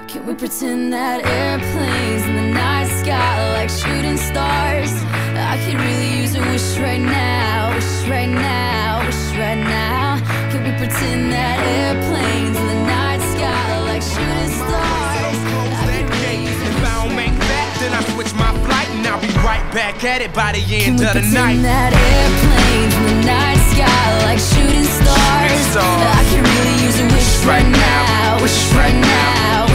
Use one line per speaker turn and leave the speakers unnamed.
Can we pretend that airplanes in the night sky are like shooting stars? I could really use a wish right now, wish right now, wish right now. Can we pretend that airplanes in the night sky are like shooting stars? I could really use a
If I don't make that, then I switch my flight and I'll be right back at it by the end of the
Can we
night.
pretend that airplanes in the night sky are like shooting stars? I could really use a wish right now, wish right now.